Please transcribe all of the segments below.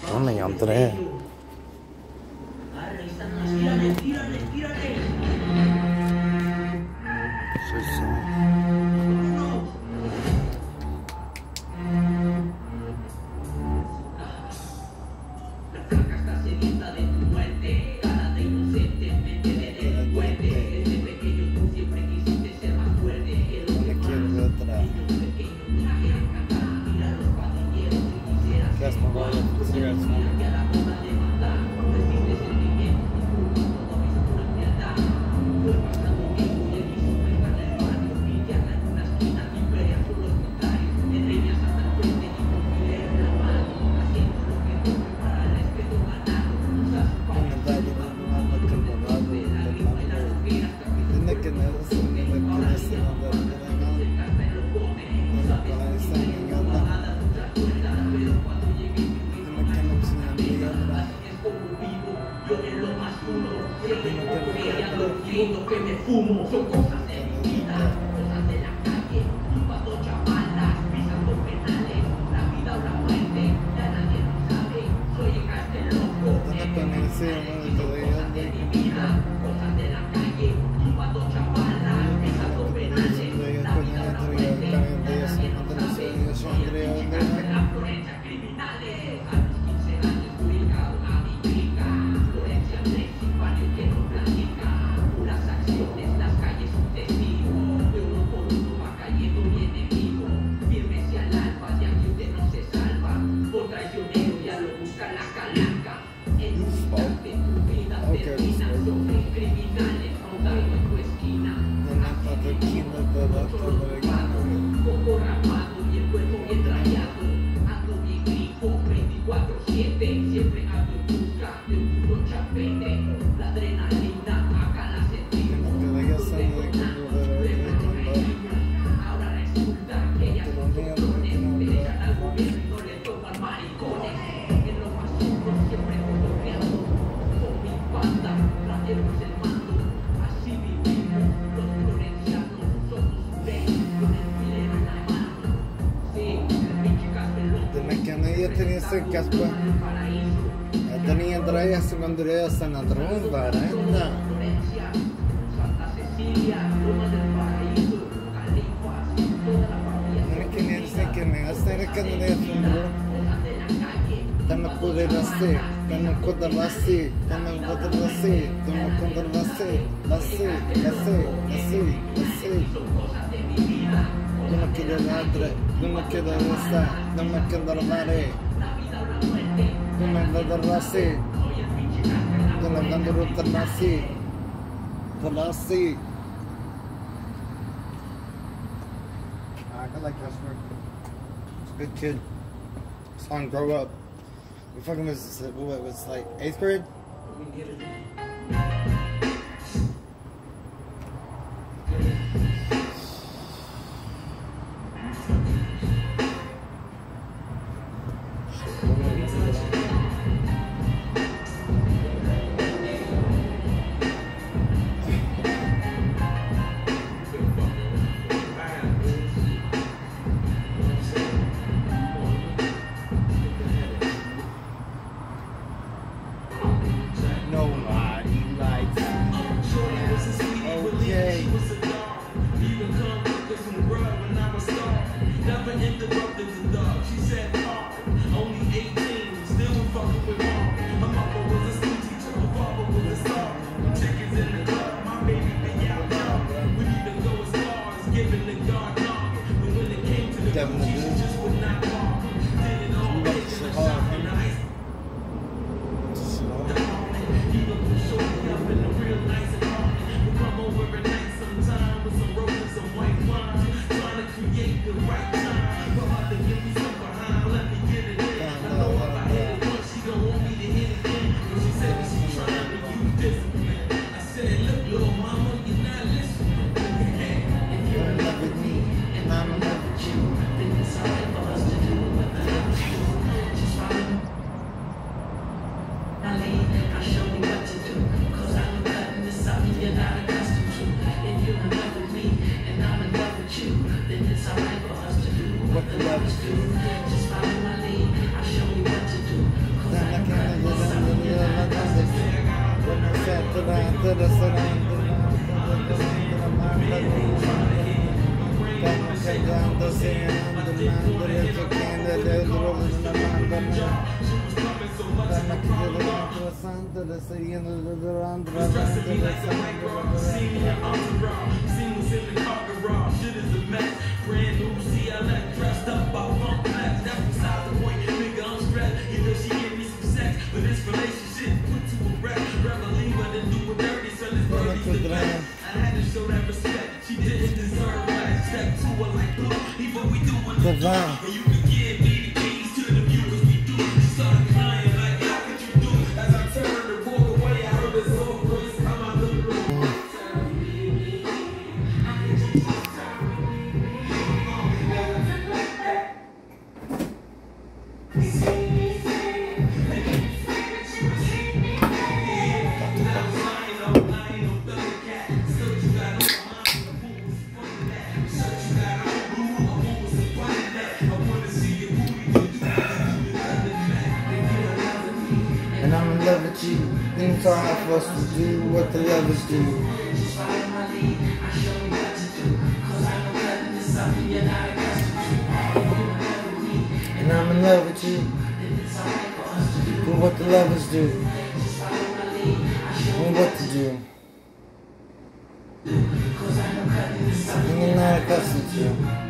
No me entré. Sí, sí. Lo que me fumo son cosas de mi vida, cosas de la calle, tumbando chavalas, pisando penales, la vida o la muerte, ya nadie lo sabe, soy el cártel loco, cosas de mi vida, cosas de la calle, tumbando chavalas, pisando penales, la vida o la muerte, ya nadie lo sabe, soy el cártel, la Florencia criminales, a los 15 años ubicado a mi chica, Florencia principal que no platica. Las acciones, las calles un testigo, de uno por uno va cayendo mi enemigo, firme hacia el alba, de aquí usted no se salva, por traicionero ya lo busca la calaca, en un instante tu vida termina, sobre criminales rondando en tu esquina, poco rapado y el cuerpo bien rayado, ando bien grifo, 24/7, siempre ando en busca de un puro chapete, la adrenalina acá la sentimos, ahora resulta que ellas son cabrones, le echan al gobierno y no le toman maricones, en lo más oscuro siempre cotorreando, con mi banda, traemos el mando, así vivimos, los florencianos, somos un rey, con el filero en la mano, sí, el pinche castelón, Tenía ese casco. Tenía traído su bandera San Andrés, baranda. Santa Cecilia, Loma del Paraíso, Califas, toda la familia. Que me dice que me hace que no le asombro. Tama poder hacer, tama poder hacer, tama poder hacer, tama poder hacer, hacer. No me queda nada, no me queda esa, no me queda la mare. No me queda así, no me queda ruta así, por así. I like customer. Good kid. Song Grow Up. We fucking was like 8th grade? No lie. And I'm in love with you. Then it's all hard for us to do what the lovers do. And I'm in love with you. Do what the lovers do. And what to do. And you're not accustomed to.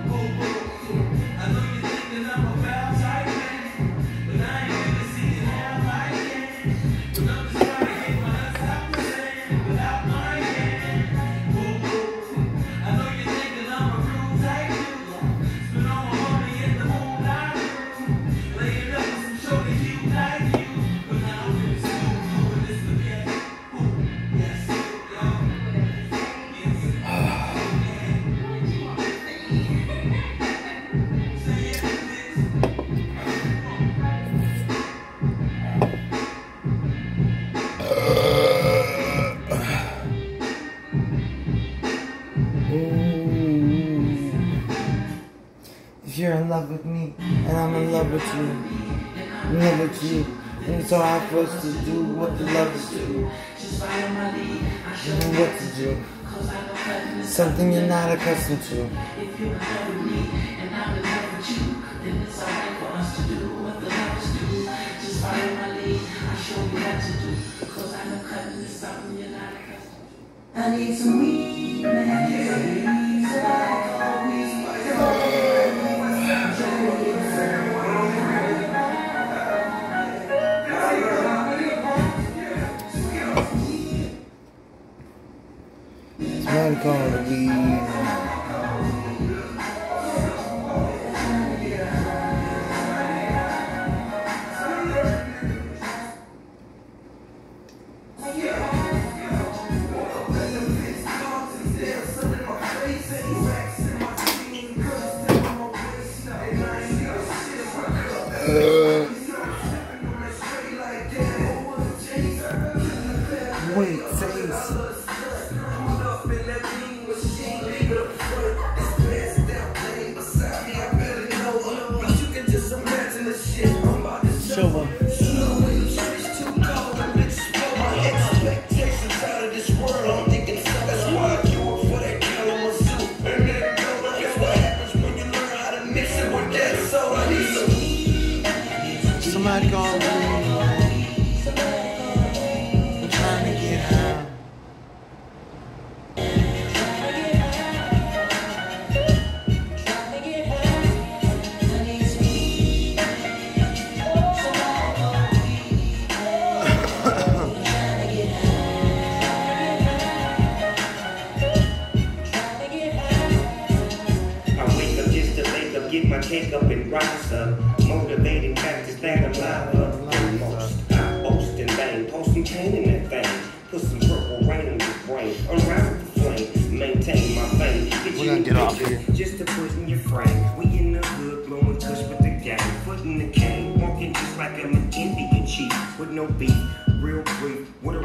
If you're in love with me, and I'm in love with you, in love with you, and it's all hard for us to do what the lovers do, and what to do, something you're not accustomed to. I need some weed, man, so I always Somebody call it weed. Wait, face. Show them. Somebody call me. I'm trying to get out. Get my cake up and rise up. Motivating factors that I'm live up. Most I boast and bang. Post some cane in that thing. Put some purple rain in your brain. Unravel the flame. Maintain my fame. We're gonna get off here. Just to put in your frame. We in the hood blowing kush with the gang. Foot in the cane. Walking just like I'm an Indian chief. With no beef. Real brief. With a